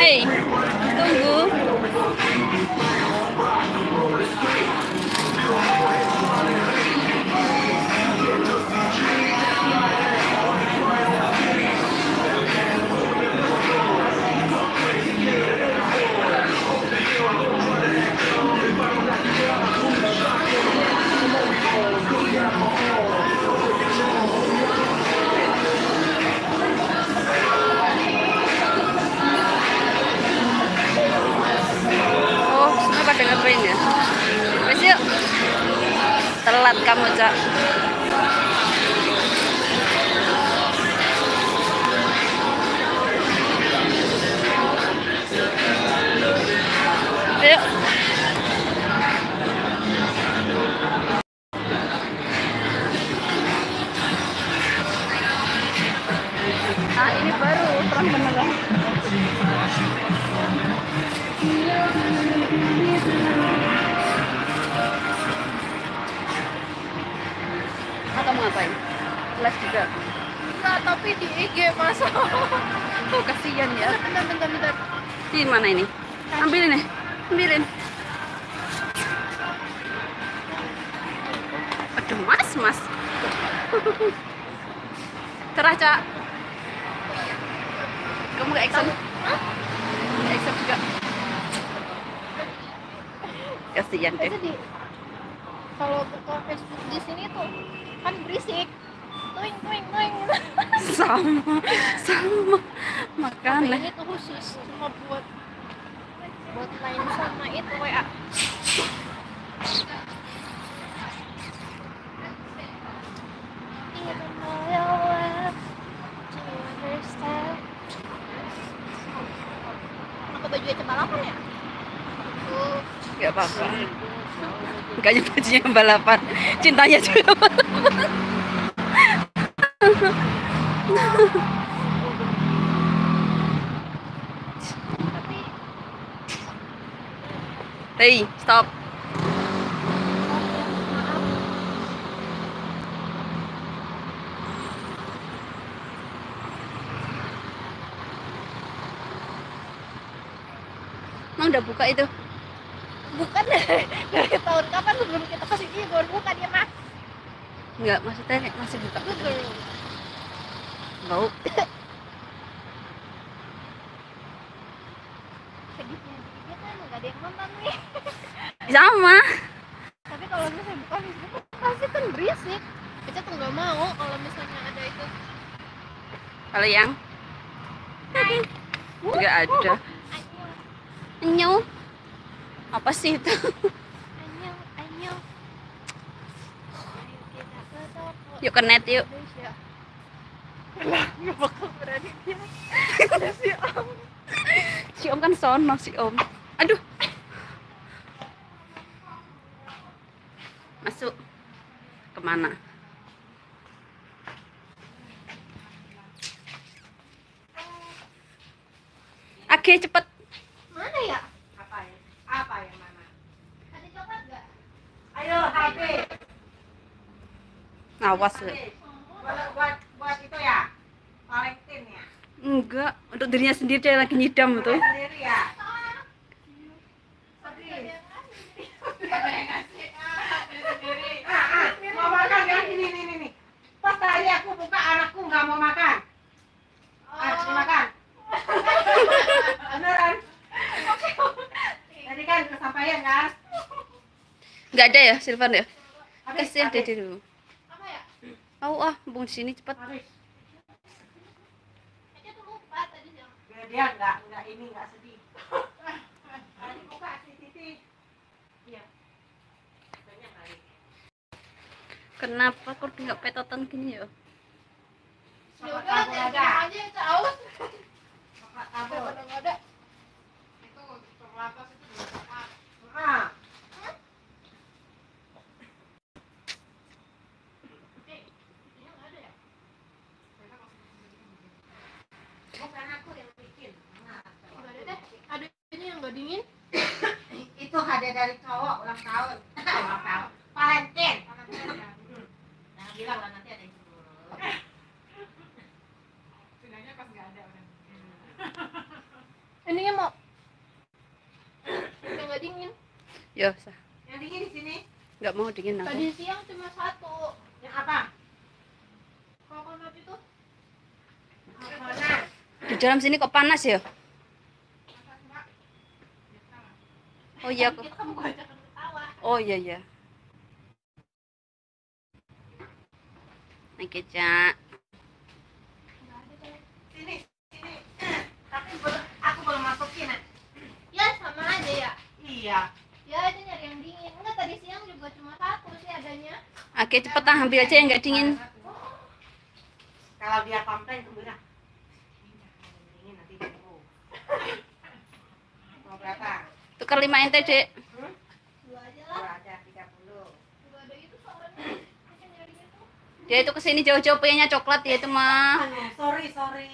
Hei, tunggu. Oh, semua pada ngapain ya? Wes yuk. Telat kamu, Cak. Ayo. Ah, ini baru terang beneran. Atau mau ngapain? Les juga. Enggak, tapi di IG masa. Oh, kasihan ya. Bentar. Di mana ini? Ambilin nih. Ambilin. Aduh, Mas. Cerah, Cak. Kamu gak action? Gak action juga. Kasihan deh. Biasa kalau buka Facebook di sini tuh kan berisik. Tuing. Sama. Tapi Makanya. ini tuh khusus cuma buat main sama itu WA. Kenapa bajunya cuma 8 ya? Gak apa-apa. Bukannya bajunya balapan, cintanya juga balapan. Hei, stop. Emang udah buka itu? Bukan dari tahun kapan sebelum kita kasih dia baru buka dia Mas. Enggak, maksudnya masih buka. Google. Bau. Sedihnya dia kan nggak ada yang nonton nih. Sama. Tapi kalau misalnya buka Facebook pasti kan berisik. Kita tuh nggak mau kalau misalnya ada itu. Kalau yang nggak ada. Anyong. Apa sih itu? Anyong. Ayo kita ke toko. Yuk ke net yuk. Indonesia. Lah, nggak bakal berani dia. Ada si Om. Si Om kan sono si Om. Aduh. Masuk. Kemana? Oke, cepet. Mana ya? Apa yang mana? Ada coklat nggak? Ayo HP. Awas. Buat itu ya. Valentine ya. Enggak, untuk dirinya sendiri dia lagi nyidam tuh. Sendiri ya. Mau makan kan ini. Pas tadi aku buka anakku nggak mau makan. Dimakan. Beneran. Tadi kan kesampaian kan? Enggak ada ya, Silvan ya? Habis, Kasih habis. Dede dulu. Apa ya? Bung sini cepet. Habis. Aja tuh lupa tadi siang. Dia nggak ini nggak sedih. Tadi buka Siti. Iya. Banyak kali. Kenapa kok nggak petotan gini ya? Ya udah, aja yang haus. Kabur. Udah nggak ada. Itu terlatas itu juga. Ah. Bukan aku yang bikin. Nah, Nggak ada deh. Adanya yang nggak dingin. itu hadiah dari cowok ulang tahun. Ulang tahun. Valentine. Jangan bilang lah nanti ada yang Ini Ininya mau yang nggak dingin. Ya, sah. Yang dingin di sini. Nggak mau dingin aku. Tadi siang cuma 1. Yang apa? Coconut itu Mana? Di dalam sini kok panas ya? Oh iya kok. kita mau ajak ketawa. Oh iya iya. Oke, Cak. Sini, sini. Tapi aku belum masukin. Ya sama aja ya. Iya. Ya itu nyari yang dingin. Enggak tadi siang juga cuma 1 sih adanya. Oke, cepetan ambil aja yang nggak dingin. Kalau dia komplain tunggu dah. Dingin nanti tunggu. Mau berapa? Tukar 5 ente, Dek. 2 aja Dua lah. aja 30. Juga ada itu soalnya. Kita nyarinya tuh. Dia itu kesini jauh-jauh pengennya coklat ya itu mah. Aduh, sorry.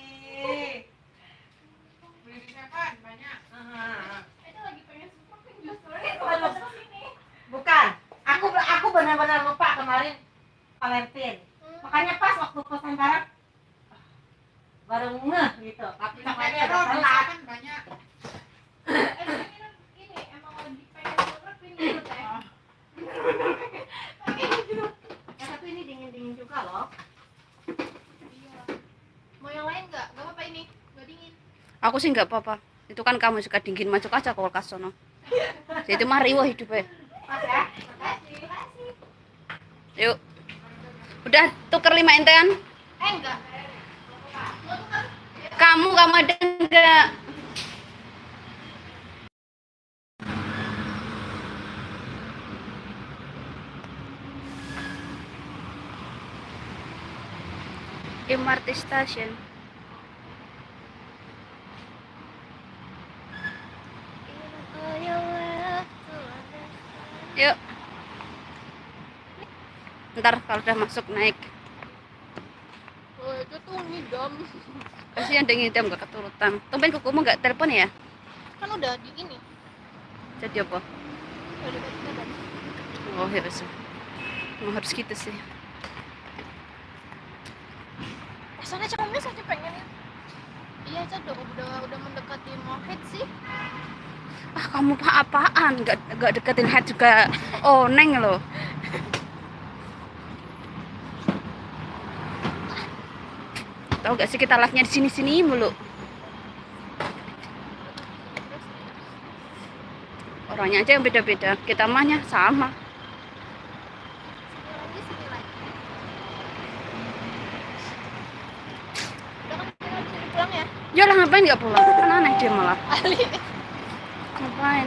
Beli di Seven banyak. Itu lagi pengen shopping justru Aduh. itu sini. Bukan. Aku benar-benar lupa kemarin Valentine. Makanya pas waktu pesan barang baru ngeh gitu. Tapi coklatnya udah telat. Banyak. Ini emang lagi pengen banget ini teh. Ya, tapi ini dingin-dingin juga loh. Iya. Mau yang lain nggak? Nggak apa-apa ini. Nggak dingin. Aku sih nggak apa-apa. Itu kan kamu suka dingin, masuk aja ke kulkas sono. Jadi itu mah riwah hidupnya. Pas ya. Makasih. Makasih. Yuk. Udah tuker 5 ente kan? Enggak. Lo tuh kan Kamu ada enggak? MRT Station. Yuk. Ntar kalau udah masuk naik. oh, itu tuh ngidam. Kasihan ada ngidam gak keturutan. Tumpen kukumu gak telepon ya? Kan udah di ini. Jadi apa? Udah dikasih kabar. Oh ya wes. Emang harus gitu sih. Soalnya cowoknya saja pengen. Iya, Cak, udah mendekati Mohit sih. Ah kamu apaan? Gak deketin head juga. Oh neng loh. Tahu gak sih kita live-nya di sini-sini mulu. Orangnya aja yang beda-beda. Kita mahnya sama. Sini lagi. Udah kan kita habis ini pulang ya? Ya lah ngapain gak pulang? Kan aneh dia malah. Ali. Ngapain?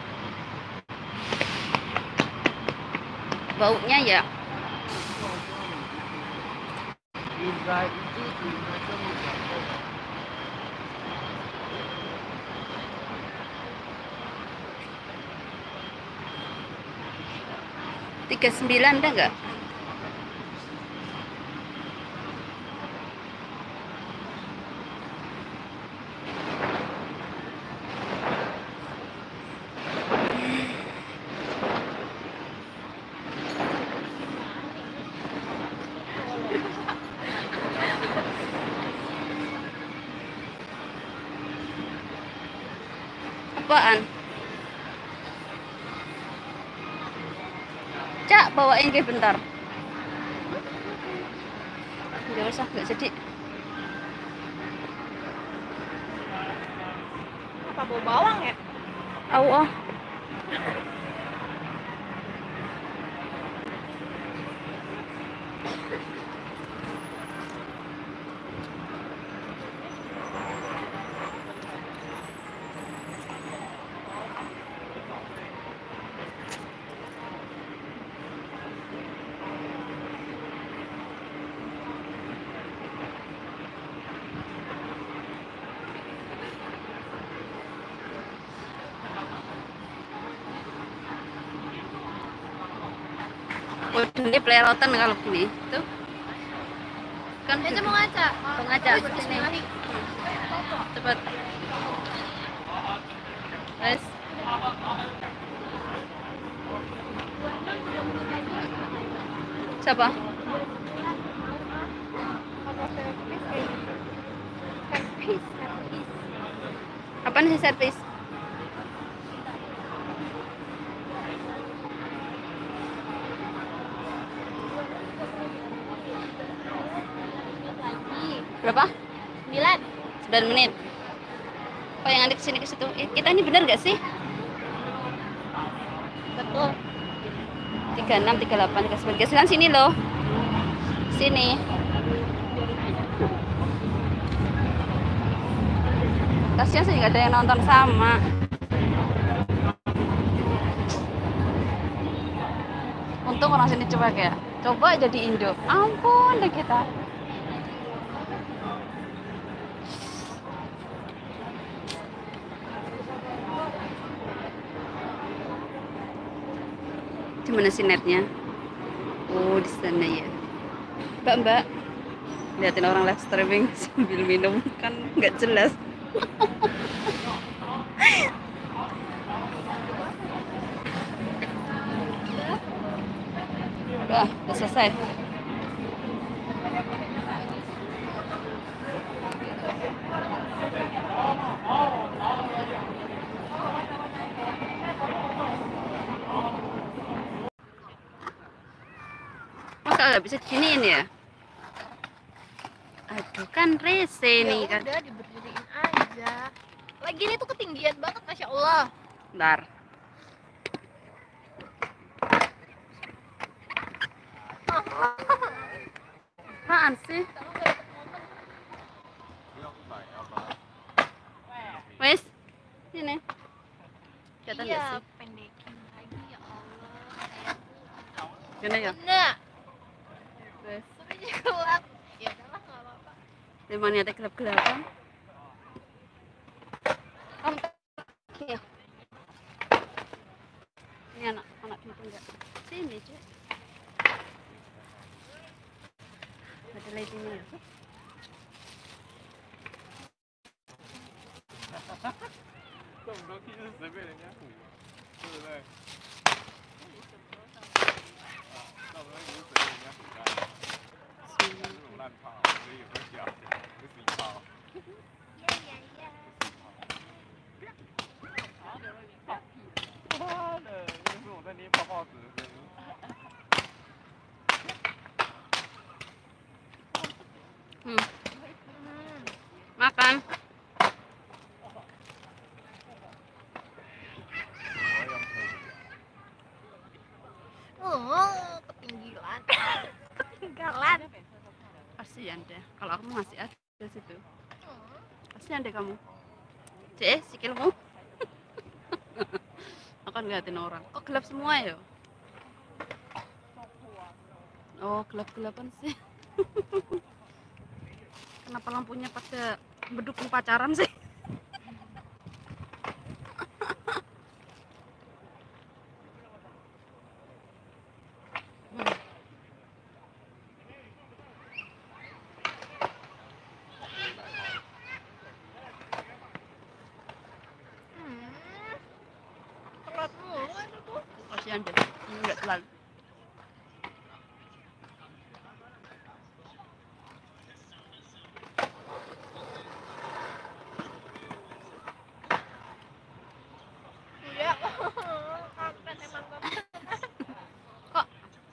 Baunya ya. Tiga 39 ada nggak? Apaan? Cak, bawain ke bentar. Gak usah, gak jadi. Apa bau bawang ya? Au oh. Ini pelerotan kalau gini tuh kan Ya, mau ngaca. mau ngaca sini cepat guys. Siapa? Kapan sih servis? lagi Berapa? 9. 9 menit. Oh, yang ada kesini ke situ. Kita ini benar nggak sih? Betul. 36, 38, 39. Kasihan sini loh. Sini. Kasihan sih nggak ada yang nonton sama. Untung orang sini coba kayak. Coba aja di Indo. Ampun deh kita. Di mana sih netnya? Oh, di sana ya. Mbak, liatin orang live streaming sambil minum kan nggak jelas. Udah selesai. Masa nggak bisa diginiin ya? Aduh, kan rese nih kan. Udah diberdiriin aja. Lagi ini tuh ketinggian banget, masya Allah. Bentar. Apaan sih? Wes, sini. Kelihatan nggak Iya, sih? pendekin lagi ya Allah. Gini ya? Enggak, Wes. tapi gelap. Ya udahlah, nggak apa-apa. Dimana ada gelap-gelapan? Kamu ya? Ini anak gitu enggak? Sini, Cek. Ada lightingnya ya? 这种东西是随便人家唬的，对不对？这种东西是随便人家唬烂的，这种烂炮，所以有个小的，不是一炮。妈的，那是我在捏泡泡纸的声音。 Makan. Oh, ketinggian. Ketinggalan. Kasihan deh. Kalau aku mau ngasih ada situ. Kasihan deh kamu. Cek, sikilmu. Akan ngeliatin orang. Kok gelap semua ya? Oh, gelap-gelapan sih. Kenapa lampunya pada mendukung pacaran sih? Telat mulu itu tuh. Kasihan deh. Ini nggak terlalu. Iya. Kampret emang kampret. Kok?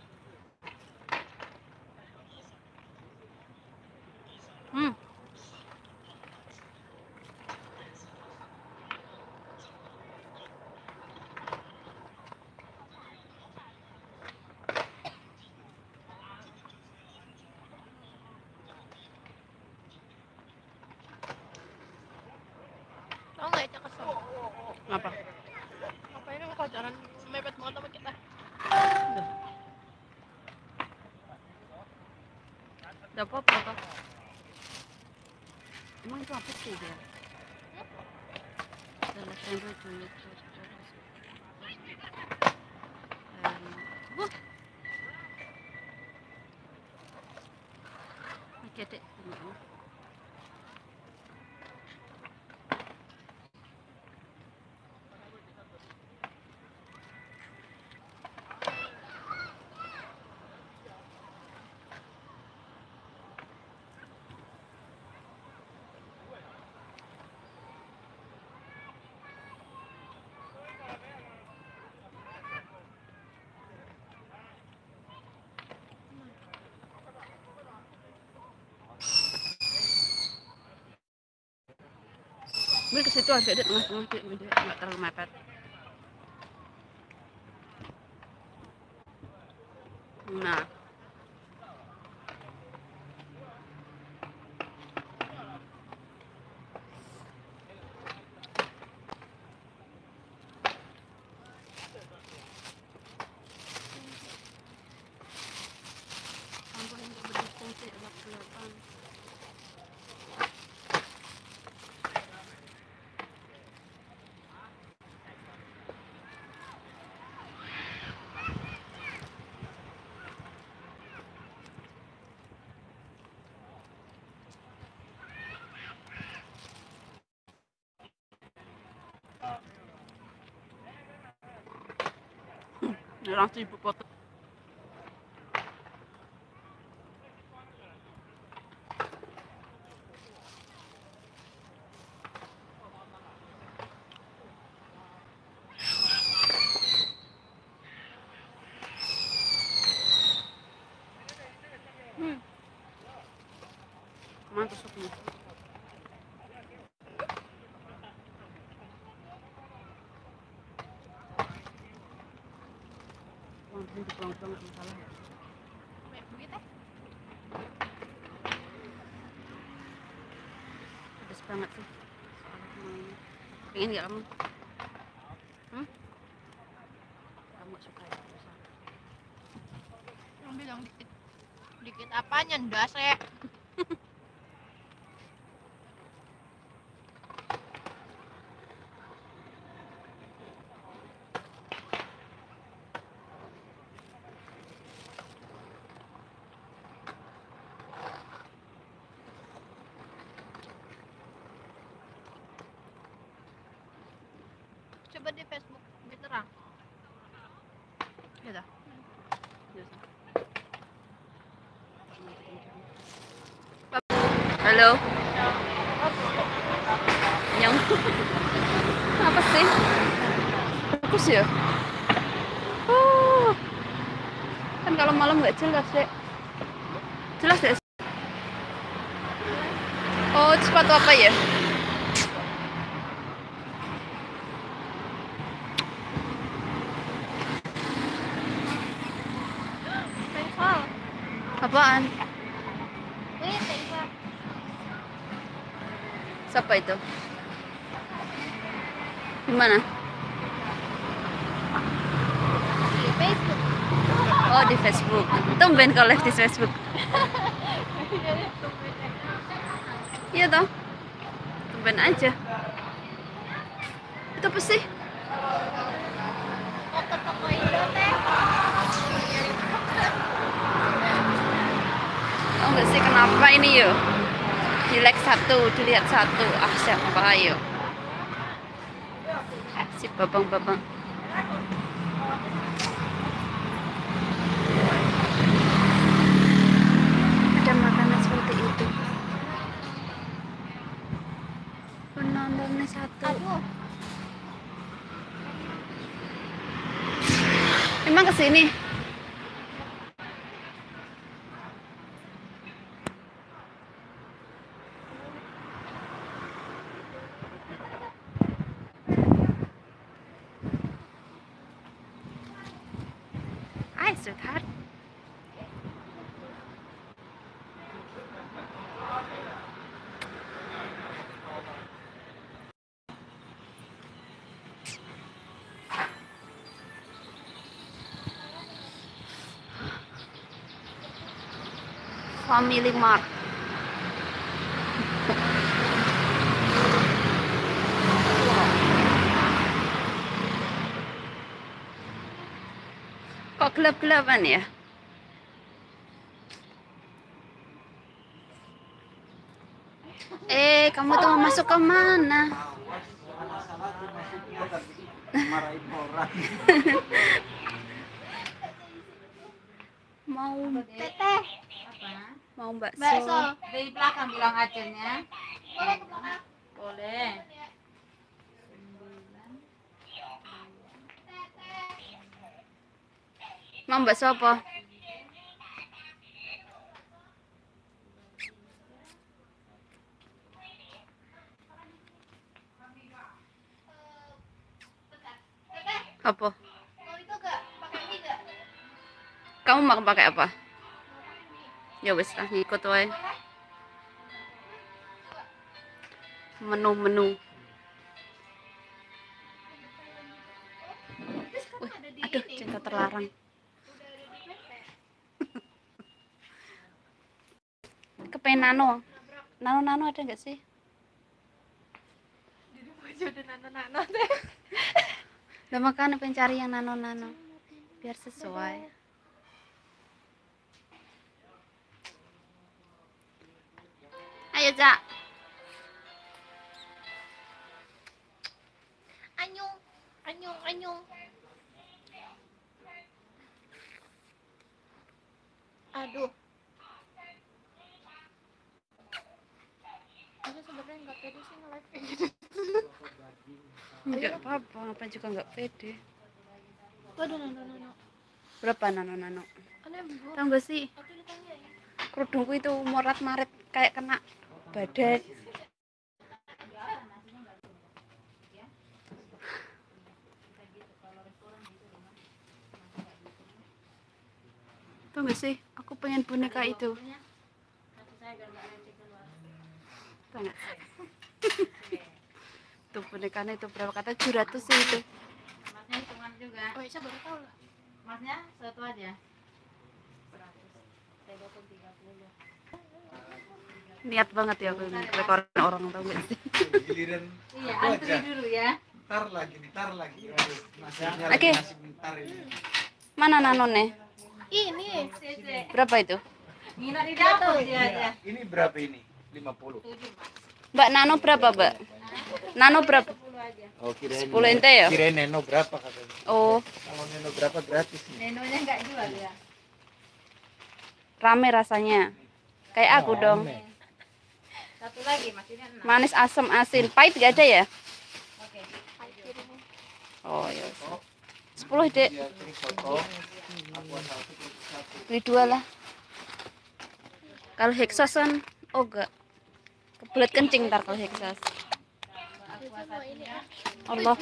Tau nggak ya kesel? Apa? Ngapain emang pacaran mepet banget sama kita? Udah apa-apa kok. Emang itu apa sih dia? Adalah tembok dulu terus. Wah. Oke deh. Ambil ke situ aja di tengah-tengah dia nggak terlalu mepet. Nah, ampun ini berdiskusi agak kelihatan. Langsung ibu foto. Kemana tusuknya? Langsung dipulang-pulang nggak masalah ya. Banyak duit teh. Pedes banget sih. Soalnya kemarin. Pengen nggak kamu? Kamu nggak suka ya? Susah. Yang bilang dikit. Dikit apanya ndas ya? Coba di Facebook lebih terang. Ya dah. Biasa. Halo. Yang apa sih? Bagus ya? Oh, kan kalau malam nggak jelas deh. Jelas deh. Oh, itu sepatu apa ya? Tengsel. Apaan? Ini tengsel. Siapa itu? Gimana? Di Facebook. Oh, di Facebook. Tumben kau live di Facebook. Jadi tumben. Iya toh? Tumben aja. Itu apa sih? Mau ke toko Indo teh. Oh enggak sih kenapa ini yuk? Di like satu, dilihat satu. Ah siapa ayo? Si babang-babang. Ada makanan seperti itu. Penontonnya satu. Aduh. Emang kesini? Hai, sweetheart. Family Mart. Kok gelap-gelapan ya? Kamu tuh mau masuk ke mana? Marahin orang. Mau Teteh. mau bakso. Bakso. Dari belakang bilang acennya. Boleh ke belakang. Boleh. Mau bakso apa? Apa? Mau itu gak? Pakai mie gak? Kamu mau pakai apa? Ya wis lah ngikut wae. Menu-menu. Terus kan Wih, ada di aduh, ini. cinta terlarang. Udah ada di PT. Kepengen nano. Nabrak. Nano ada nggak sih? Jadi baju udah nano-nano deh. Udah makan pengen cari yang nano biar sesuai. Ayo, Cak. Anyung. Anyung, anyung. Aduh. Aku sebenarnya nggak pede sih nge-live kayak gitu. Enggak apa-apa, ngapain juga nggak pede. Waduh, nano-nano. Berapa nano? Aneh bu. Tahu nggak sih? Aku ditanyain. Kerudungku itu morat-marit kayak kena badai. Tahu nggak sih? Aku pengen boneka itu. Tahu nggak? Tuh bonekanya itu berapa kata 700 sih itu. Masnya hitungan juga. Oh, Isa baru tahu lah. Masnya satu aja. Niat banget ya aku ini rekor orang, tahu nggak sih? Giliran Iya, aku antri aja. dulu ya. Ntar lagi. Aduh, nasibnya Oke. lagi nasib bentar ini. Mana nanone? Ini. Berapa itu? Nginap di dapur dia aja. Ini berapa ini? 50. 7, Mas. Mbak Nano berapa, Mbak? Nano berapa? 10 aja. Oh, kirain 10 ente ya? Kirain Neno berapa katanya. Oh, Kalau Neno berapa gratis nih. Nenonya enggak jual ya. rame rasanya. Kayak aku dong. Satu lagi, Mas, ini 6. Manis, asam, asin. Pahit gak ada ya? Oke. Oh, ya. 10, Dek. Dia terus potong. Aku satu terus satu. Beli 2 lah. Kalau Hexos kan, oh enggak. Kebelet kencing ntar kalau Hexos. Allah.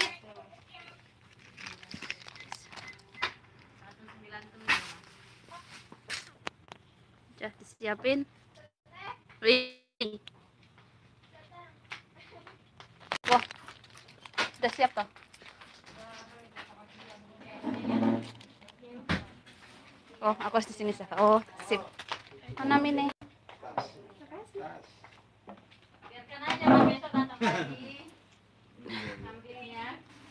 Udah disiapin. Wih. Wah. Sudah siap toh? Oh, aku harus di sini sih. Oh, sip. Mana ini? Biarkan aja, Mas, besok datang lagi. Ambilnya.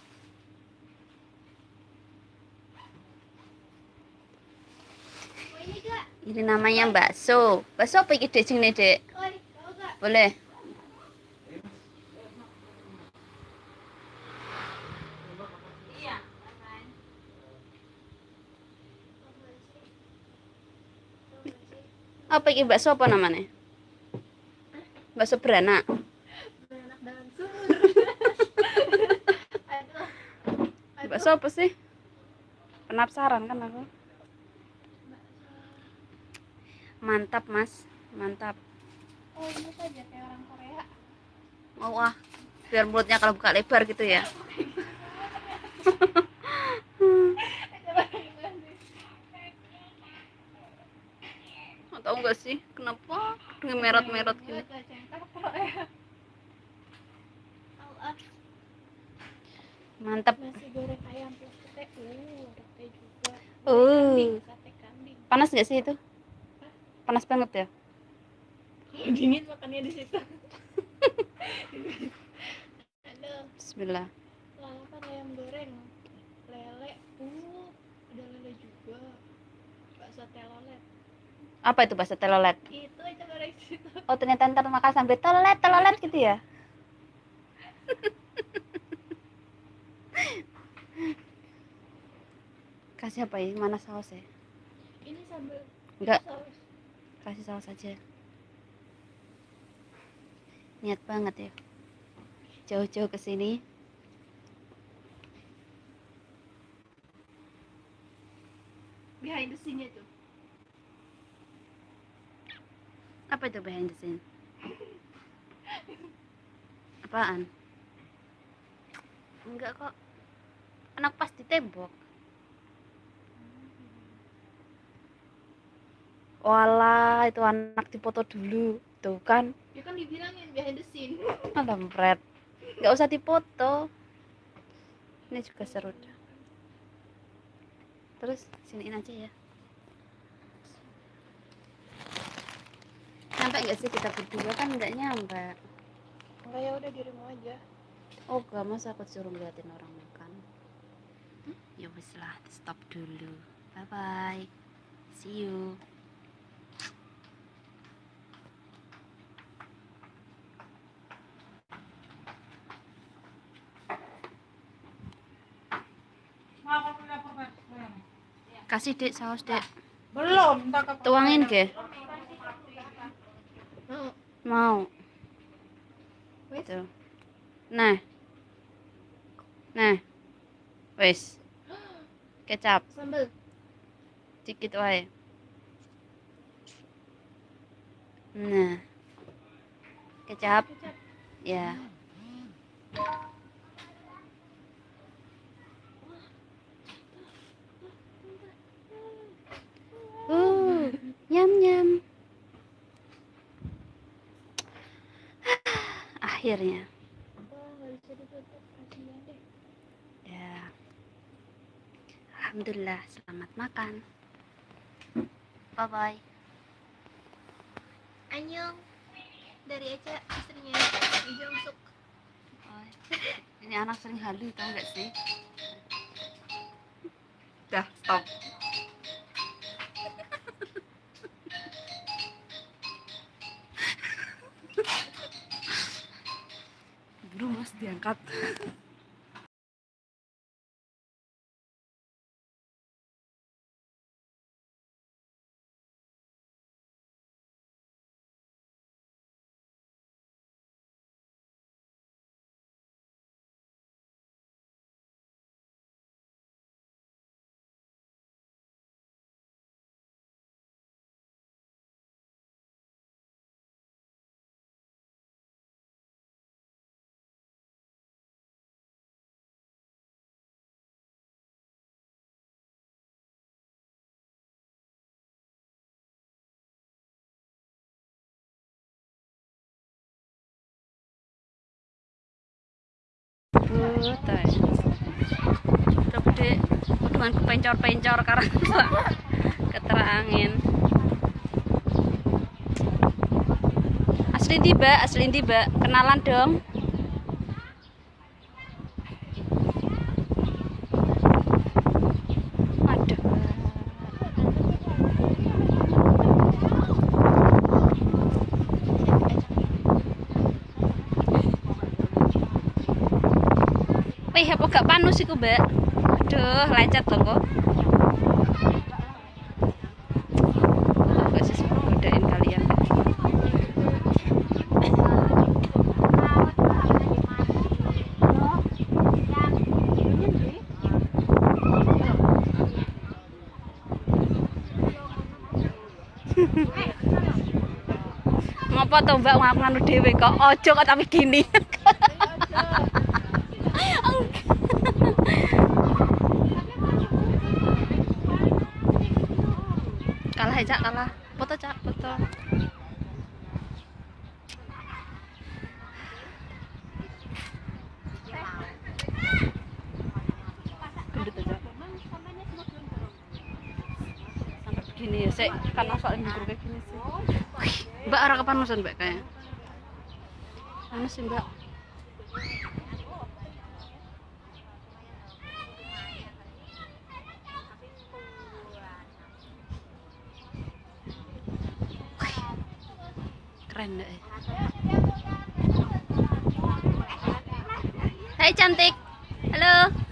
Oh, ini gak? Ini namanya bakso. Bakso apa iki, Dek? Sini, Dek. Oi, tahu gak? Boleh. Iya, rasain. Apa iki bakso apa namanya? Bakso beranak. Beranak dalam sumur. Aduh. Bakso apa sih? Penasaran kan aku. Mantap, Mas. Mantap. Oh, ini saja kayak orang Korea. Oh, wah. Biar mulutnya kalau buka lebar gitu ya. Tahu nggak sih kenapa dengan merot-merot gini? Mantap. Nasi goreng ayam plus sate. Ada teh juga. Sate kambing. Panas nggak sih itu? Panas banget ya? Dingin makannya di situ. Aduh, Bismillah. lalapan ayam goreng. Lele. Ada lele juga. Bakso telolet. Apa itu bakso telolet? Itu aja goreng di situ. Oh, ternyata ntar makan sambil telolet gitu ya? Kasih apa ya? Mana sausnya? Ini sambal. Enggak, Saus. kasih saus aja. Niat banget ya. Jauh-jauh ke sini. Behind the scene itu. Apa itu behind the scene? Apaan? Enggak kok. Anak pas ditembok. Walah, itu anak dipoto dulu. Tuh kan, Ya kan dibilangin behind the scene. lempret. Nggak usah dipoto. Ini juga seru dah. Terus siniin aja ya. Sampai nggak sih kita berdua? Kan nggak nyampe. Enggak, ya udah dirimu aja. Oh gak, masa aku suruh ngeliatin orang makan. Ya wis lah, stop dulu. Bye bye, see you. Kasih dek saus dek. Belum, tak apa. Tuangin ke? Mau. Mau. Wes. Tuh. Nah. Nah. Wes. Kecap Sambal. dikit wae. Nah. Kecap. Ya. Nyam nyam. Akhirnya. Wah, nggak bisa ditutup. Kasihan deh. Ya. Alhamdulillah, selamat makan. Bye bye. Anyong. Dari Eca, istrinya Ijong Suk. Ini anak sering halu, tau gak sih? Dah, stop. Belum mas diangkat. Butai. Coba deh, udah kepencor-pencor karena ketera angin. Asli tiba, kenalan dong. Aduh. Wih, apa gak panus iku, Mbak? Aduh, lecet dong kok. Gak sih godain kalian. Ngapa to Mbak nganu dhewe kok ojo kok tapi gini. Kalah aja kalah. Foto Cak, foto. Gendut aja. Sampai begini ya, sik karena soalnya ngukur kayak gini sih. Wih, Mbak arah kepanusan Mbak kayaknya. Panas sih Mbak. Keren deh. Hai cantik. Halo.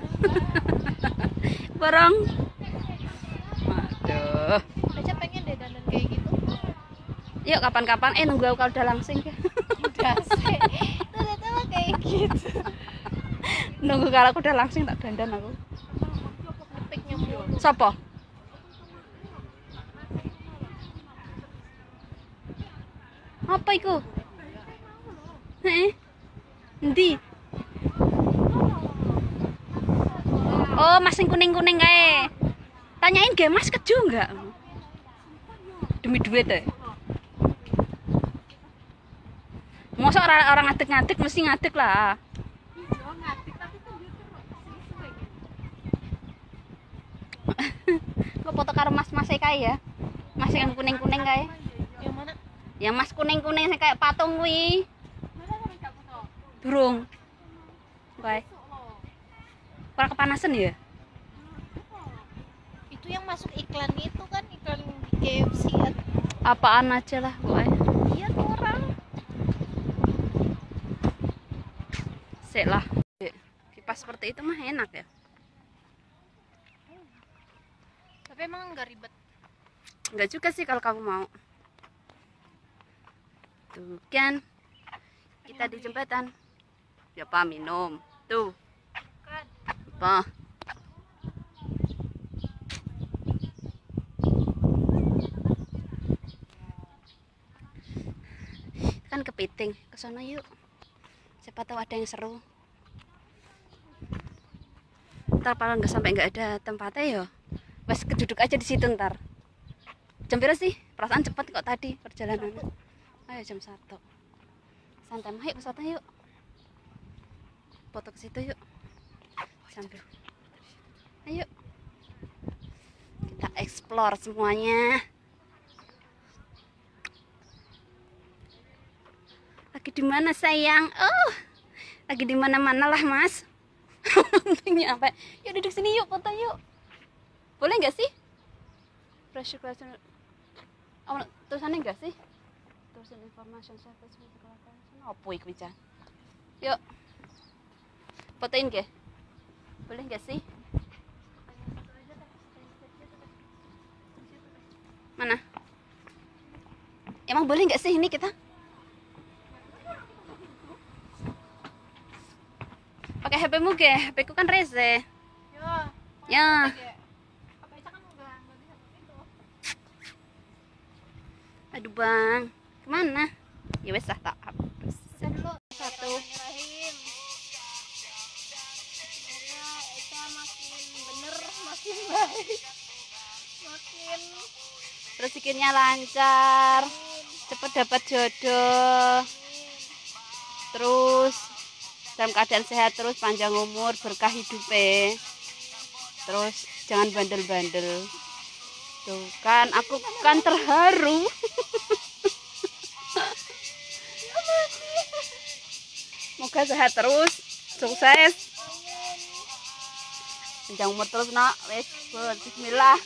Borong. Aduh. Eca pengen deh dandan kayak gitu. Yuk kapan-kapan nunggu aku udah langsing ya. Udah sih. Ternyata mah kayak gitu. Nunggu kalau aku udah langsing tak dandan aku. Ngepiknya mulu. Sopo? Apa iku? Heeh. Endi? Oh, mas yang kuning-kuning kae. Tanyain ge mas keju enggak? Demi duit deh. Masa orang ngadek-ngadek mesti ngadek lah. Iya ngatik tapi kan dia terus Lo foto karo mas-mas kae ya. Mas yang kuning-kuning kae. yang mana? Yang mas kuning-kuning sing kayak patung kuwi. Mana sampai gak foto? Durung. Bae. Masuk loh. Ora kepanasan ya? Itu yang masuk iklan itu kan iklan di KFC kan? Apaan aja lah pokoknya. Iya tuh orang. Sik lah. Kipas seperti itu mah enak ya. Tapi emang nggak ribet. Enggak juga sih kalau kamu mau. Tuh kan. Kita di jembatan. Ya apa minum. Tuh. Kan. Apa? Kan kepiting. Ke sono yuk. Siapa tahu ada yang seru. Ntar kalau nggak ada tempatnya ya. Wes keduduk aja di situ ntar. Jam berapa sih? Perasaan cepet kok tadi perjalanannya. Ayo jam 1. Santai mah yuk pesawatnya yuk. Foto ke situ yuk. Sambil. Ayo. Kita explore semuanya. Lagi di mana sayang? Oh. Lagi di mana-mana lah, Mas. Pentingnya apa? Yuk duduk sini yuk, foto yuk. Boleh nggak sih? Pressure question. Oh, tulisannya nggak sih? Tulisan information service physical attention. Apa iku Jan? Yuk. Fotoin ke? Boleh nggak sih? Mana? Emang boleh nggak sih ini kita? Pakai HP-mu ke? HP-ku kan rese. Yo. Ya. Apa Ica kan nggak bisa begitu. Aduh bang, kemana? Ya wes lah tak hapus. Bisa dulu. Satu. Bismillahirrahmanirrahim. Semoga Ica makin bener, makin baik, makin Rezekinya lancar, cepet dapat jodoh, terus dalam keadaan sehat terus, panjang umur, berkah hidupnya. Terus jangan bandel-bandel. Tuh kan, aku kan terharu. Semoga sehat terus, sukses. Panjang umur terus nak, wes, bismillah.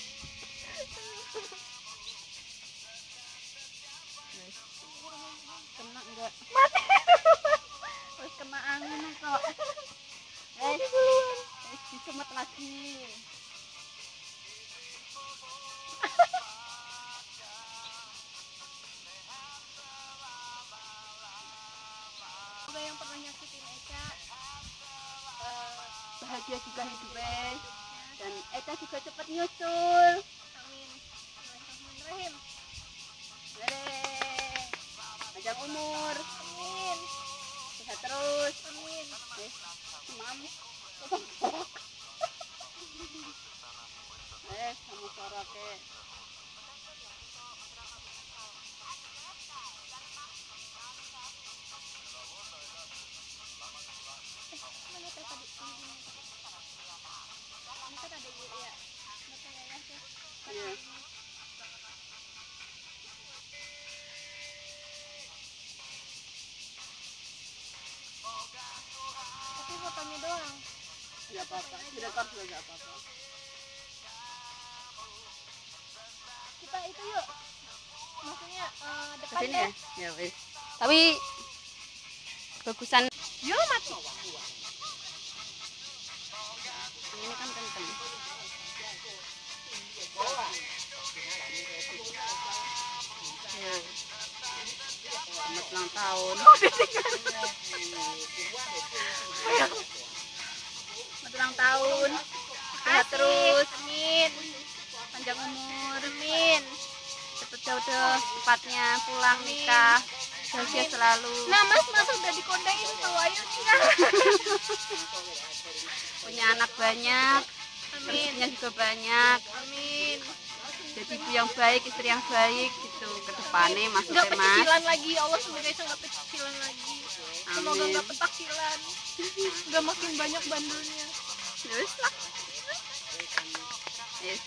Kena enggak? Terus kena angin kok. Dicemet lagi. semoga yang pernah nyakitin Eca Bahagia juga hidupnya. Dan Eca juga cepat nyusul. amin. Bismillahirrahmanirrahim. Yeay. Panjang umur, Amin. sehat terus. Amin. Mam. Kamu sorake. Mana teh tadi ini kan ada ya. Mata ya tuh. Iya. Tapi fotonya doang. Enggak apa-apa. Direkam juga enggak apa-apa. Kita itu yuk. Maksudnya depan Kesini deh. ya? Ya wis. Tapi bagusan Yo mati. ini kan kenceng. Ya. Selamat ulang tahun. Selamat ulang tahun. Sehat terus. Amin. Panjang umur. Amin. Cepet jodoh, cepatnya pulang nikah. bahagia selalu. Nah mas, masa udah dikodain tuh, ayo tinggal. Punya anak banyak, Amin. rezekinya juga banyak. Amin. Jadi ibu yang baik, istri yang baik gitu ke depannya Nggak maksudnya Mas. pecicilan lagi, Allah semoga itu nggak pecicilan lagi. Semoga Amin. nggak petakilan, nggak makin banyak bandelnya. Terus lah. Yes.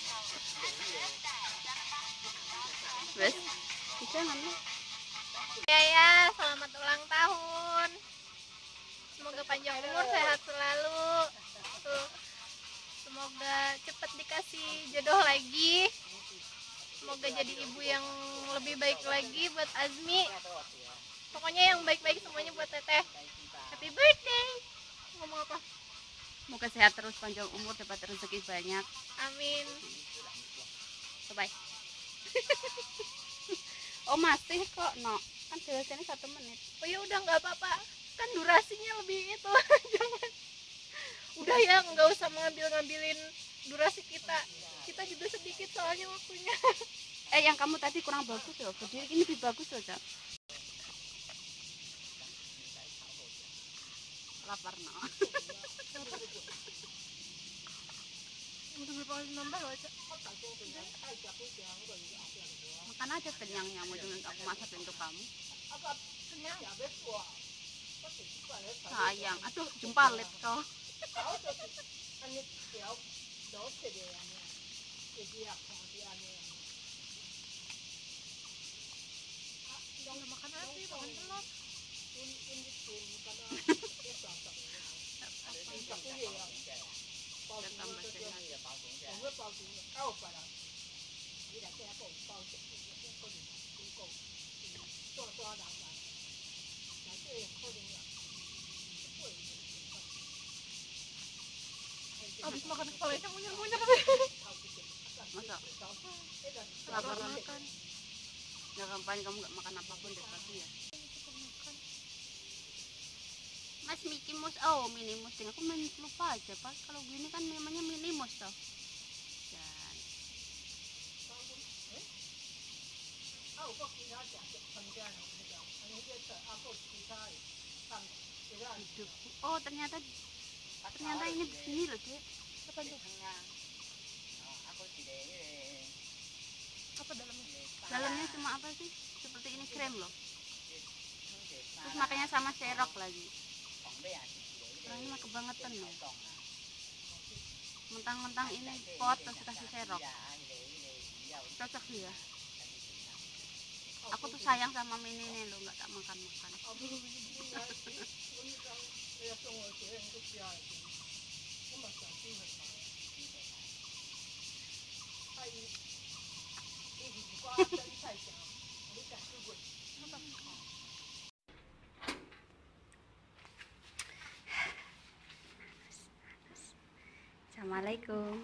Wes. Jangan lah. Ya, selamat ulang tahun. Semoga panjang umur, sehat selalu. Tuh. Semoga cepet dikasih jodoh lagi. Semoga jadi ibu yang lebih baik lagi buat Azmi. Pokoknya yang baik-baik semuanya buat Teteh. Happy birthday. Ngomong apa? Semoga sehat terus, panjang umur, dapat rezeki banyak. Amin. Bye. Oh masih kok, no. Kan durasinya 1 menit. Oh ya udah nggak apa-apa. Kan durasinya lebih itu. Jangan. Udah ya, nggak usah ngambilin durasi kita. Kita juga sedikit soalnya waktunya. Yang kamu tadi kurang bagus loh. Berdiri ini lebih bagus loh, Cak. Lapar no. Untuk berapa nambah aja. Makan aja kenyangnya, mau jangan aku masak untuk kamu. Kenyang. Sayang, aduh jumpalit kau. Nggak makan nasi, makan telur. Biar tambah sehat. Abis makan kepala ikan munyer-munyer. Masa? Lapar makan. Nggak kampanye kamu nggak makan apapun dari pagi ya? Mas Mickey Mouse, oh Minnie Mouse, aku lupa aja pas kalau gini kan namanya Minnie Mouse toh. Dan hidupku, oh ternyata ini loh Dek. Apa tuh? Apa dalamnya? Dalamnya cuma apa sih? Seperti ini krem loh. Terus makanya sama serok lagi. Orangnya mah kebangetan loh. Mentang-mentang ini pot terus kasih serok. Cocok sih ya. Aku tuh sayang sama mini ini loh, nggak tak makan-makan. Assalamualaikum.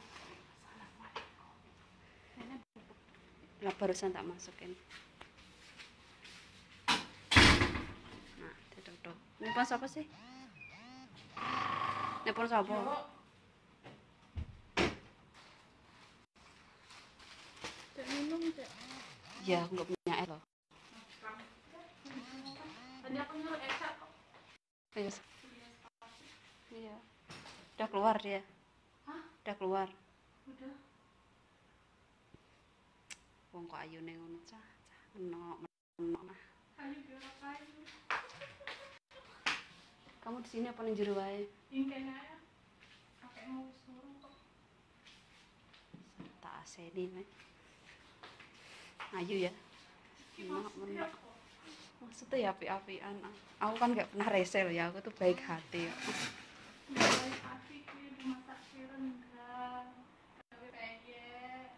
Lah barusan tak masukin. Nah, tutup. Ini pon siapa sih? Ini pon siapa? Ya, aku nggak punya air loh. Tadi aku nyuruh Esa kok. Iya. Iya. Udah keluar dia. Hah? Udah keluar. Udah. Wong kok ayune ngono cah. Menok. Ayo gerak aja. Kamu di sini apa ning jero wae? Ingkene aja. Pakai mau suruh kok. Tak aseni nek. Ayo ya. Menok. Maksudnya ya api-apian. Aku kan gak pernah rese loh ya. Aku tuh baik hati. Baik hati ki dimasak rendang. Gawe peyek.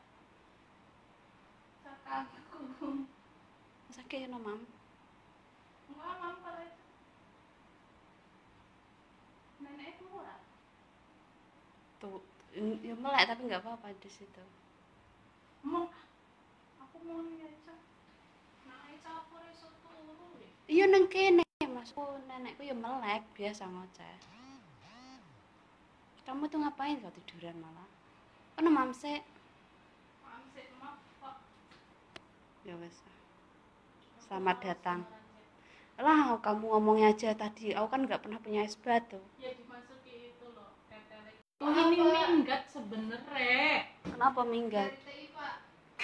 Sakaku. Sakit ya no, Mam. Enggak mampar aja. Nenek keluar. Tuh, ya melek tapi nggak apa-apa di situ. Mau aku mau nih Eca. Nah Eca aku reso turu deh. Iya nang kene, Masku nenekku ya melek biasa ngoceh. Kamu tuh ngapain kau tiduran malah? Ono mamse. Mamsek maaf Pak. Ya wes. Selamat datang. Lah kamu ngomongnya aja tadi, aku kan nggak pernah punya es batu. Ya dimasuki itu loh, tetelik. Tuh ini minggat sebenernya. Kenapa minggat? Dari TI, Pak.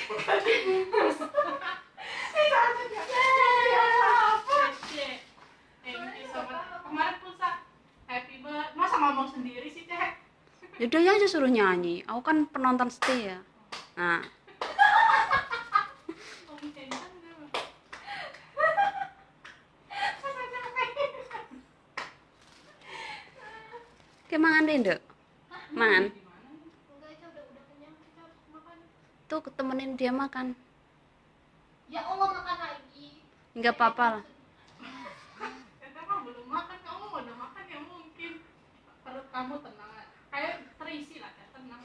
Kemarin pulsa happy banget. Masa ngomong sendiri sih, Cek? Yaudah ya aja suruh nyanyi, aku kan penonton setia. Nah, kayak mangan deh, Nduk. Mangan. Enggak, Cek, udah kenyang, Cek. Makan. Tuh ketemenin dia makan. Ya Allah, makan lagi. Enggak apa-apa lah. Kita mah belum makan, kamu udah makan ya mungkin. Perut kamu tenang, kayak terisi lah, Cek, tenang.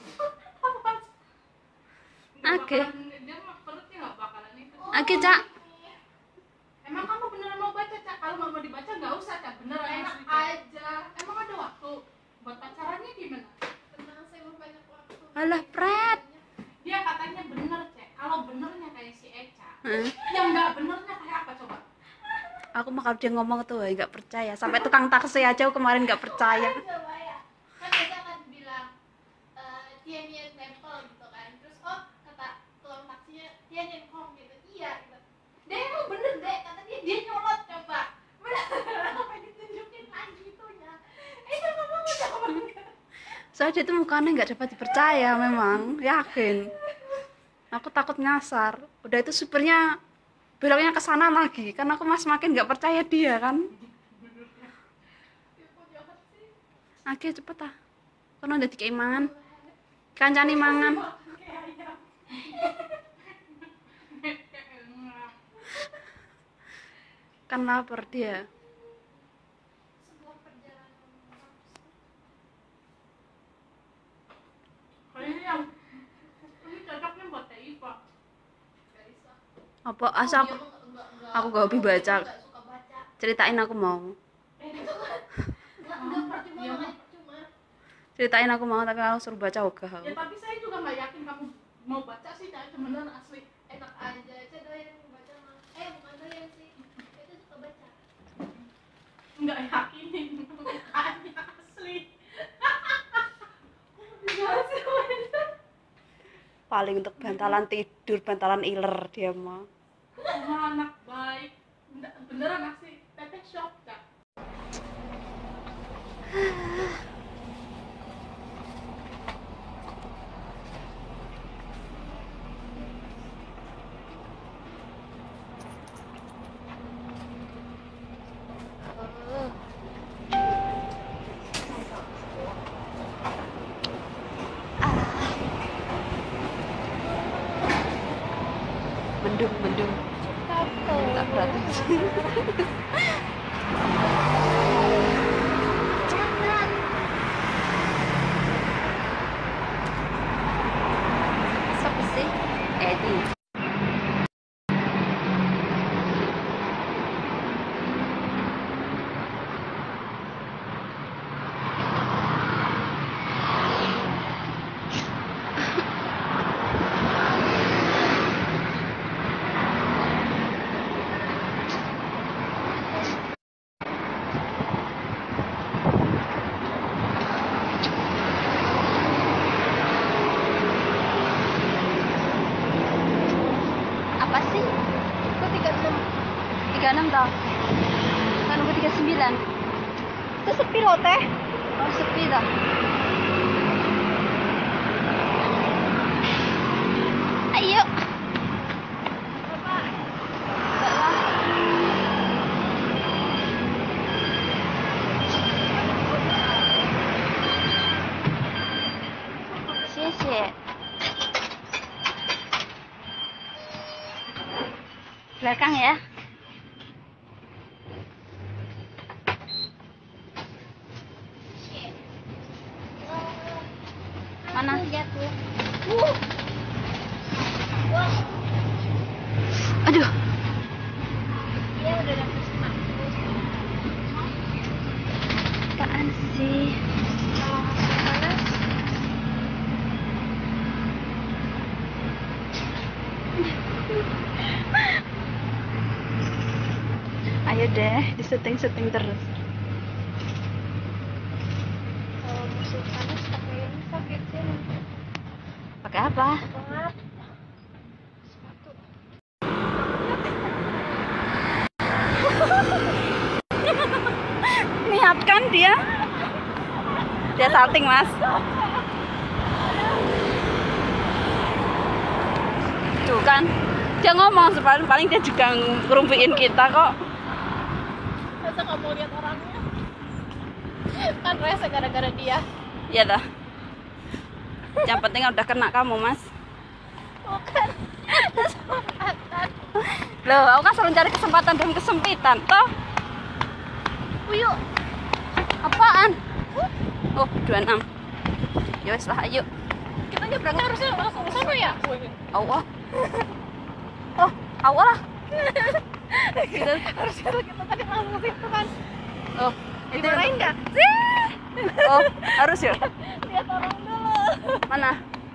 Nggak Oke. bakalan- dia mah perutnya nggak bakalan itu. Oke, Cak. Emang kamu beneran mau baca, Cak? Kalau nggak mau dibaca nggak usah, Cak. Beneran enak aja. Emang ada waktu buat pacarannya gimana? Tenang, saya mau banyak waktu. Alah, Pret. Dia katanya bener, Cek. Kalau benernya kayak si Eca, Hah? yang nggak benernya kayak apa coba? Aku mah kalau dia ngomong tuh nggak percaya. Sampai tukang taksi aja aku kemarin nggak percaya. Coba ya. Kan Eca akan bilang Tianyan Temple gitu kan. Terus kata tukang taksinya Tianyan Hong gitu. Iya gitu. Dia emang bener deh, kata dia nyolot coba. Bener, apa ditunjukin lagi itunya. Eca ngomong udah ngomong. Soalnya dia tuh mukanya nggak dapat dipercaya memang, yakin. Aku takut nyasar. Udah itu supirnya beloknya ke sana lagi, kan aku makin nggak percaya dia kan. Oke cepet ah. Kono udah dikei mangan. Kancani mangan. Kan lapar dia. Kayaknya yang ini cocoknya buat TI, Pak. Apa asa aku gak hobi baca. Ceritain aku mau. Ceritain aku mau tapi aku suruh baca ogah aku. Ya tapi saya juga nggak yakin kamu mau baca sih, Cak. Beneran asli enak aja. Saya doyan baca mah. Bukan doyan sih. Itu suka baca. Nggak yakinin mukanya asli. Paling untuk bantalan tidur, bantalan iler dia mah. Anak baik. Beneran asli. Teteh shock, Cak. Mendung. Tak berarti. Siapa sih? Edi. Apa sih? Kok 36? 36 tau? Kan nunggu 39. Itu sepi loh teh. Oh sepi dah. Ayo. Enggak lah. Xie. Belakang ya. Mana? Jatuh. Aduh. Dia udah dapet semak. Apaan sih? Ayo deh, di syuting terus. Kalau musuh panas pakai ini sakit sih. Pakai apa? Banget. Sepatu. Niat kan dia? Dia salting, Mas. Tuh kan, dia ngomong paling dia juga ngerumpiin kita kok. Masa nggak mau lihat orangnya? Kan rese gara-gara dia. Iya dah. Yang penting udah kena kamu, Mas. Bukan. Loh, aku kan selalu cari kesempatan dan kesempitan, toh? Yuk. Apaan? Oh, 26. Ya wes lah, ayo. Kita nyebrangnya harusnya langsung ke sana ya? Allah. Oh, Allah lah. Gitu. Harusnya kita tadi langsung ke situ kan. Oh, itu Dimarahin nggak? Oh, harus ya. Lihat orang dulu. Mana?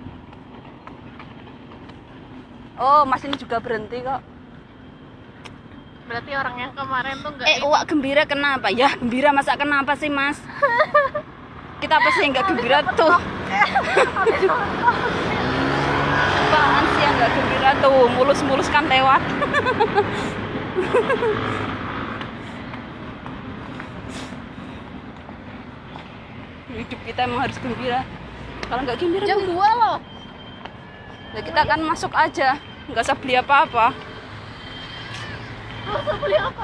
Oh, Mas ini juga berhenti kok. Berarti orang yang kemarin tuh nggak Wak gembira kenapa? Ya, gembira masa kenapa sih, Mas? Kita apa sih yang nggak gembira tuh? Apaan sih yang nggak gembira tuh? Mulus-mulus kan lewat. Hidup kita emang harus gembira. Kalau nggak gembira, jam 2 loh. ya kita akan masuk aja. Nggak usah beli apa-apa. Nggak usah beli apa-apa.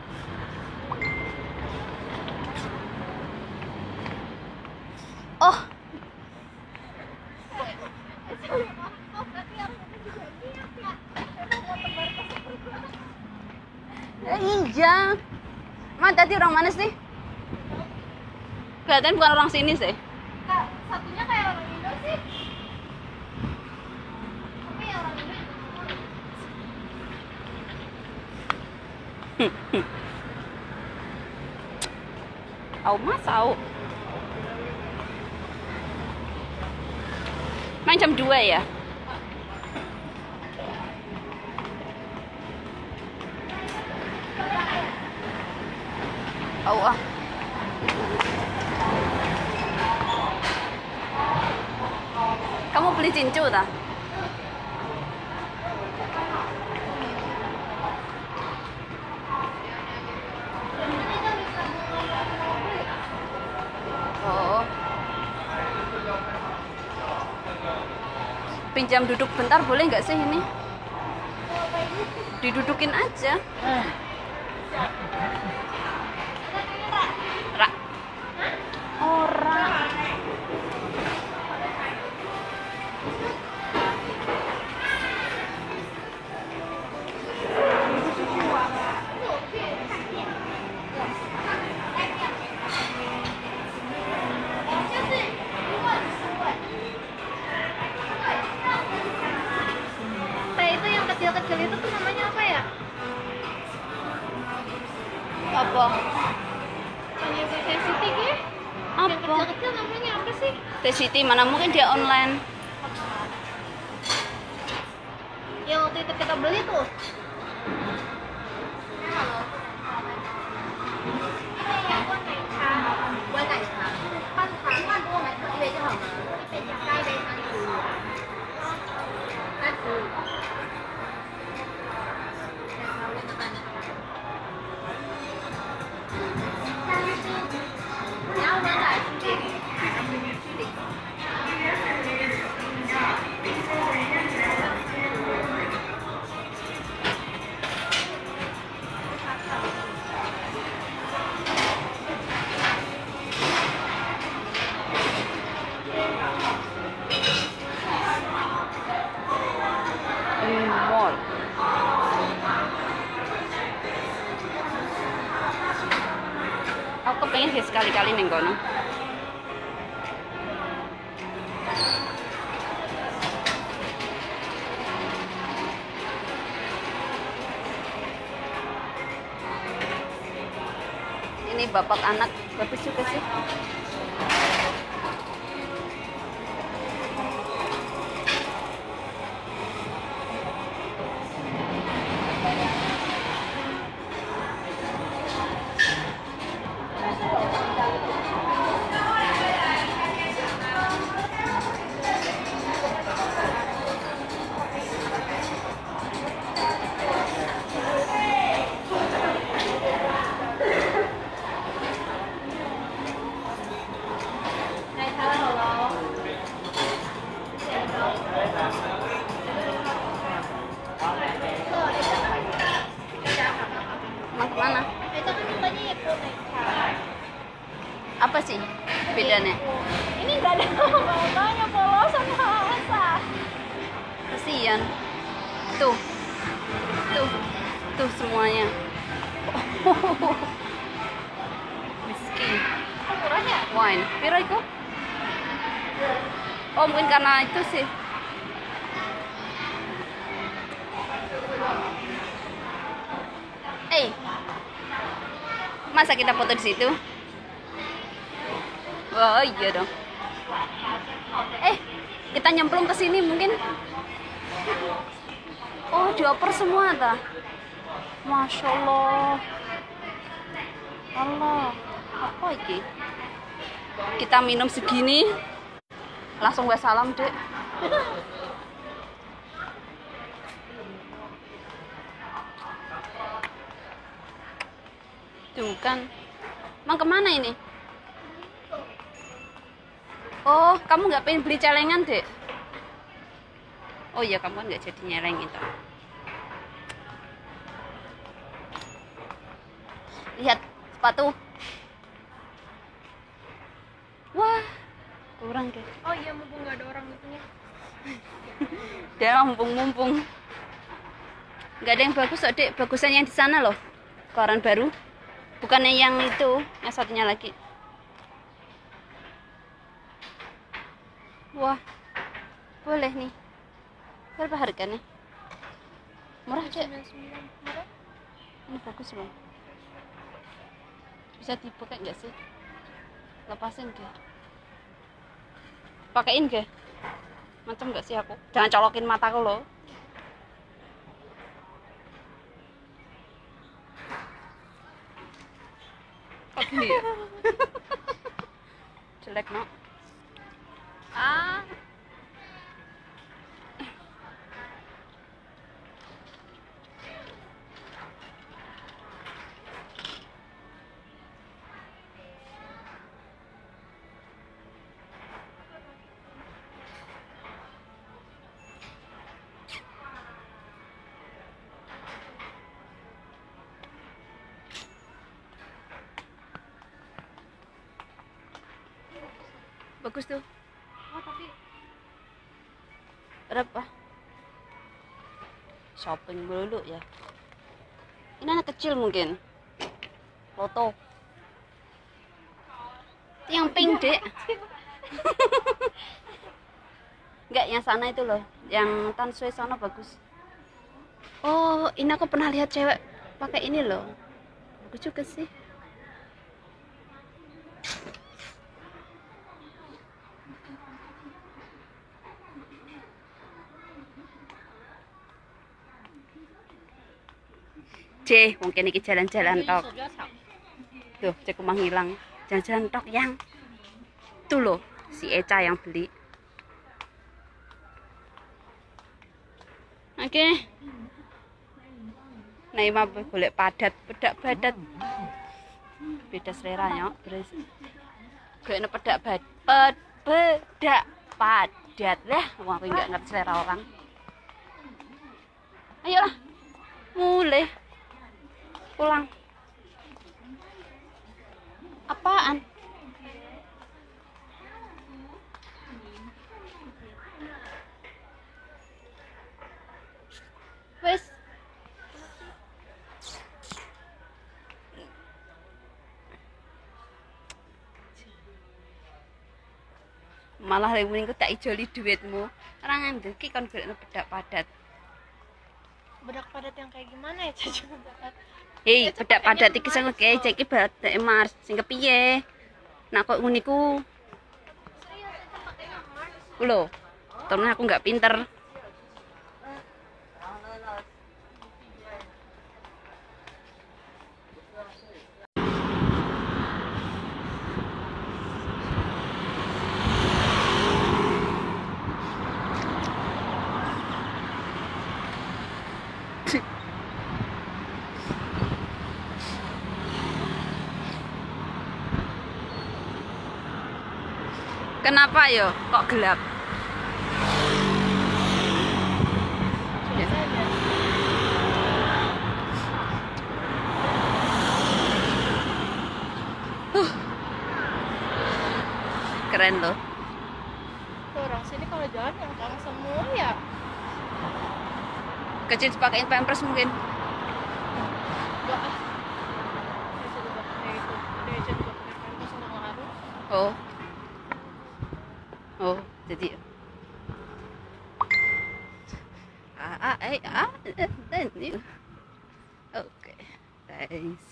Oh, iya. Man, tadi orang mana sih? Kelihatan bukan orang sini sih. Satunya kayak orang Indo sih. Tapi ya orang Indo. Tahu Mas, tahu. Main jam 2 ya? Tahu ah. Kamu beli cincu tak? Oh. Pinjam duduk bentar boleh nggak sih ini? Didudukin aja. Ra. Orang. Teh itu yang kecil-kecil itu tuh namanya apa ya? Apa? Tanya ke Teh Siti ya? Yang Apa? kecil-kecil namanya apa sih? Teh Siti mana mungkin dia online. Yang waktu itu kita beli tuh. Mall. Aku pengen sih sekali-kali ning kono. Ini bapak anak bagus juga sih. bedanya? Ini nggak ada apa-apanya, polosan masa. Kasihan. Tuh. Tuh semuanya. Whisky. Murah ya? Wine. Piro iku? Oh, mungkin karena itu sih. Masa kita foto di situ? Oh iya dong. Kita nyemplung ke sini mungkin. Oh, dioper semua ta. Masya Allah. Allah, apa ini? Kita minum segini, langsung wassalam, Dek. Tuh kan. Mau kemana ini? Oh, kamu nggak pengen beli celengan, Dek? Oh iya, kamu kan nggak jadi nyeleng itu. Lihat sepatu. Wah, kurang deh. Oh iya, mumpung nggak ada orang itunya. Dia mumpung-mumpung. Nggak ada yang bagus kok, Dek. Bagusan yang di sana loh. Koran baru. Bukannya yang itu, yang satunya lagi. Wah, boleh nih. Berapa harganya? Murah, Dek. 99 murah. Ini bagus loh. Bisa dipakai nggak sih? Lepasin deh. Pakein ke? Macam nggak sih aku? Jangan colokin mataku loh. Kok gini ya? Jelek, no? Ah. Bagus tuh. Oh, tapi Berapa? Shopping dulu ya. Ini anak kecil mungkin. Foto. Yang pink, Dek. Enggak, yang sana itu loh. Yang Tansui sana bagus. Oh, ini aku pernah lihat cewek pakai ini loh. Bagus juga sih. Mungkin iki jalan-jalan tok. Tuh, cek rumah hilang. Jalan-jalan tok yang tuh loh, si Eca yang beli. Oke. Nah, mah golek padat, pedak padat. Beda selera ya, beres. Golekne pedak bedak padat lah, wong aku enggak ngerti selera orang. Ayolah. Mulai. Pulang. Apaan? Wes. Malah yang mending tak ijoli duitmu. Orang ngandel ki kon golekno bedak padat. bedak padat yang kayak gimana ya, Caca? Hei, bedak padat iki sing oke, iki badak Mars sing kepiye? Nah kok ngene iku? Ku lho. Terus aku nggak pinter. Kenapa yo? Kok gelap? Ya. keren loh. Tuh, orang sini kalau jalan yang kang semua ya. Kecil dipakein pampers mungkin. Enggak ah. Biasa juga pakai itu. Ada aja juga pakai pampers nggak ngaruh. Oh. Oh, jadi then you. Okay, thanks.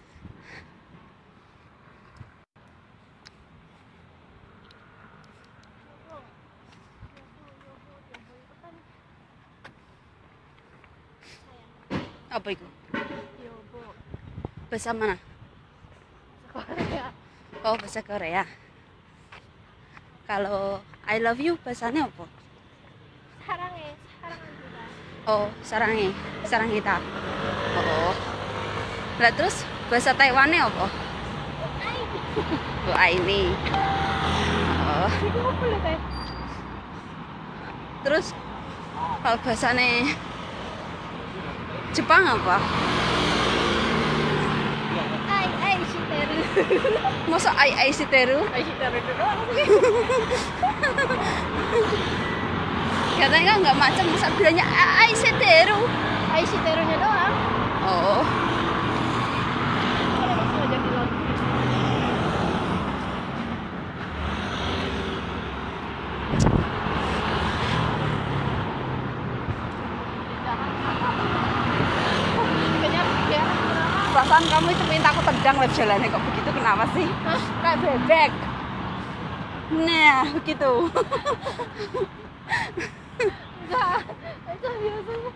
Apa itu? Yobo. Bahasa mana? Korea. Oh, bahasa Korea. Kalau I love you bahasanya apa? Sarangnya juga. Oh, sarangi, sarang kita. Oh. Lah terus bahasa Taiwannya apa? Oh, ini. Oh. Itu apa ya teh? Terus kalau bahasanya Jepang apa? Ai shiteru. Masa ai shiteru? Ai shiteru itu doang. Katanya kan nggak macam, masa bilangnya ai shiteru? Ai shiterunya doang. Oh. Kalau langsung aja bilang. Perasaan kamu itu minta aku tendang lewat jalannya kok begitu, kenapa sih? Hah? Kayak bebek. Nah, begitu. Enggak, itu biasanya.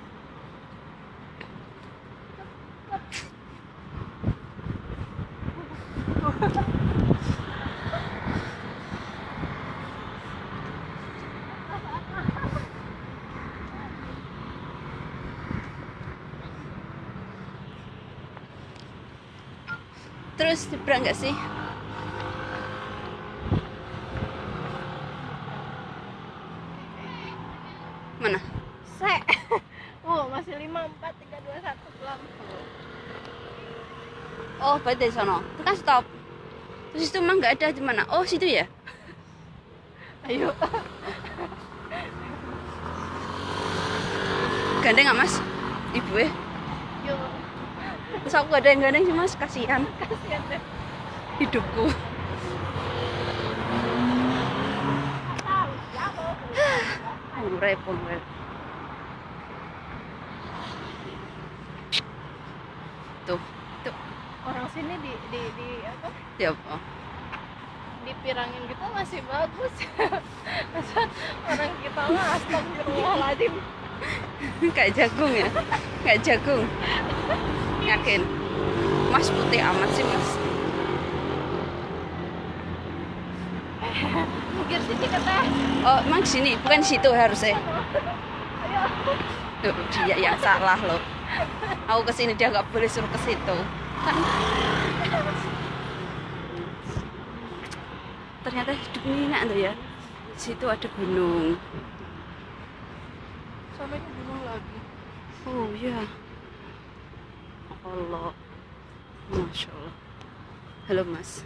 Terus nyebrang nggak sih? Mana? Masih 5, 4, 3, 2, 1 belum. Oh, berarti dari sono. Itu kan stop. Terus itu emang nggak ada di mana? Oh, situ ya? Ayo. Gandeng nggak mas? Ibu ya? Yuk. Terus aku gak ada yang gandeng sih mas, kasihan. Kasihan deh. Hidupku. Repot. Tuh. Orang sini di apa? Ya apa? Dipirangin gitu masih bagus. Masa orang kita mah astagfirullahaladzim. Kayak jagung ya? Kayak jagung. Yakin? Mas putih amat sih mas. Mungkin sini katanya. Oh emang sini? Bukan situ harusnya. Ayo. Tuh, dia yang salah loh. Aku kesini dia nggak boleh suruh ke situ. Kan? Ternyata hidup ini enak tuh ya. Di situ ada gunung. Sampai ke gunung lagi. Oh ya. Allah. Masya Allah. Halo mas.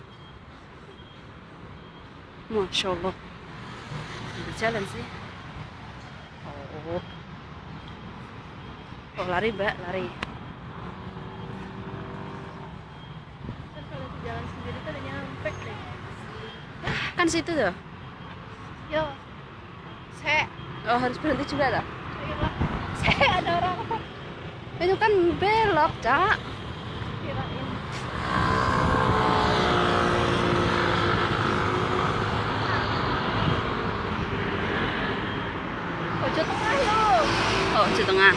Masya Allah. Berjalan sih. Oh. Oh lari mbak, lari. Kan kalau jalan sendiri tuh udah nyampe deh. Kan situ tuh. Yo. Oh harus berhenti juga lah. Ayolah. Ada orang. Itu kan belok, Cak. Kirain. Pojok tengah yuk. Oh, di tengah.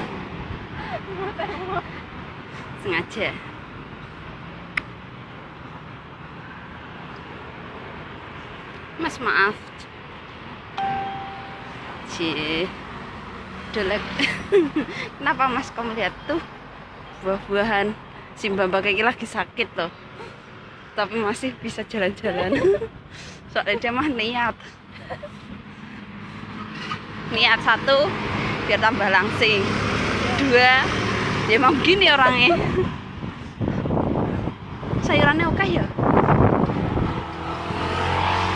Sengaja. Mas maaf. Cih. Delek. Kenapa mas kamu lihat tuh buah-buahan si Mbak kayak lagi sakit loh. Tapi masih bisa jalan-jalan. Soalnya dia mah niat. Niat satu biar tambah langsing. Dua, dia emang gini orangnya. Sayurannya oke ya?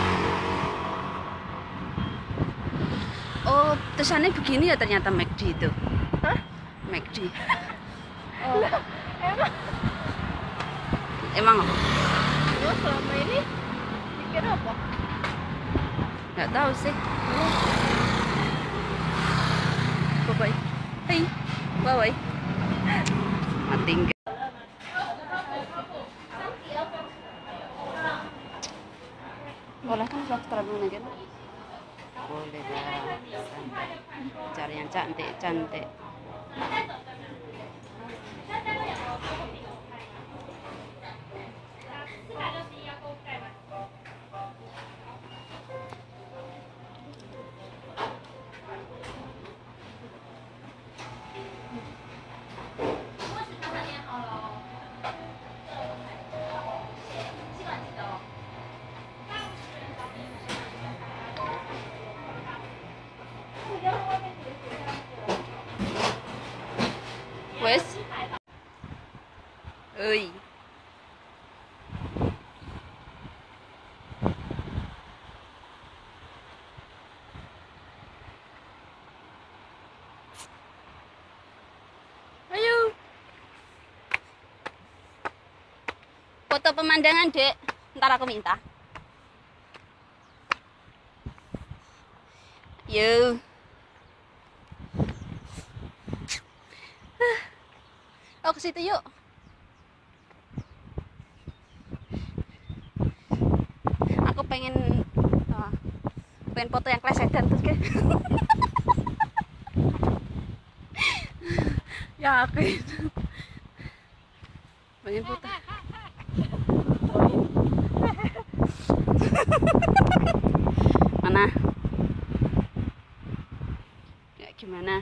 Oh, tulisannya begini ya ternyata McD itu. Hah? McD. Oh, Emang apa? lu selama ini pikir apa? Nggak tahu sih. Bye-bye. Hey, bye-bye. Mati enggak. Boleh kan subscribe dulu kan? Boleh lah. Cari yang cantik-cantik. Wes. Oi. Ayo. Foto pemandangan, Dek. Ntar aku minta. Yo. Oh, ke situ yuk. Aku pengen foto yang klesetan terus kayak. Yakin. Pengen foto. Mana? Ya gimana?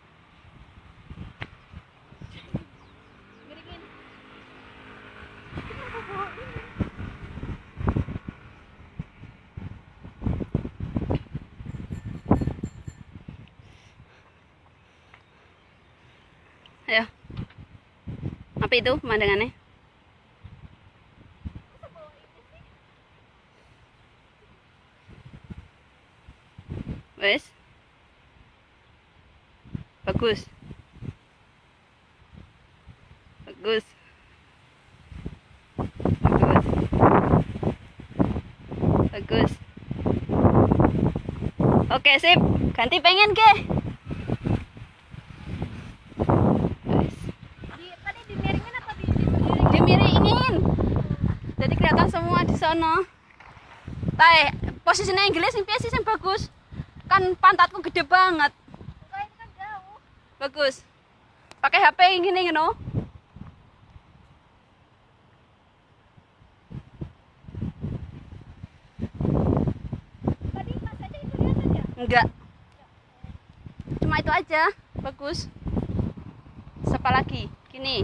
Ayo. Apa itu pemandangannya? Wes. Bagus. Bagus. Bagus. Bagus. Oke, sip. Ganti pengen ke? Tadi dimiringin apa dimiringin? Dimiringin. Jadi kelihatan semua di sono. Tay, posisinya Inggris sing piye sih sing bagus? Kan pantatku gede banget. Enggak, ini kan jauh. Bagus. Pakai HP gini no. Tadi Mas aja itu lihat aja. Enggak. Cuma itu aja. Bagus. Siapa lagi? Gini.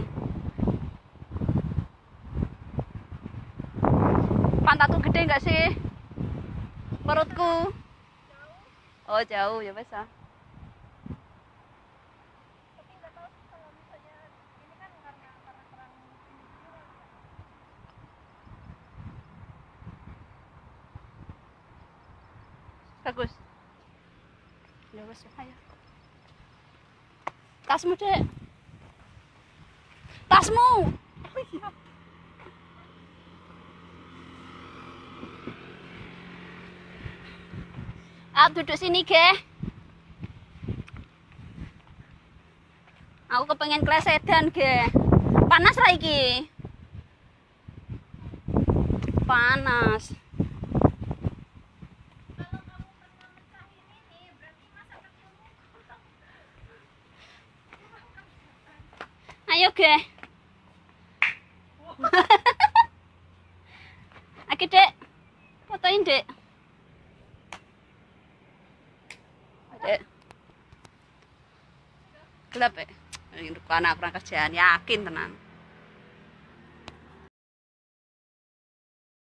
Pantatku gede enggak sih? Perutku. Oh, jauh ya bisa. Tapi nggak tahu sih kalau misalnya ini kan karena terang ini juga. Bagus. Ya wes ayo. Tasmu, Dek. Tasmu. Oh iya. Ah, duduk sini, Ge. Aku kepengen klesedan, Ge. Panas lah iki. Panas. Kalau kamu pernah mencahin ini, berarti masa kecilmu Ayo, Ge. Oke, Dek. Fotoin, Dek. Dek. Gelap ya? Ini anak kurang kerjaan, yakin tenan.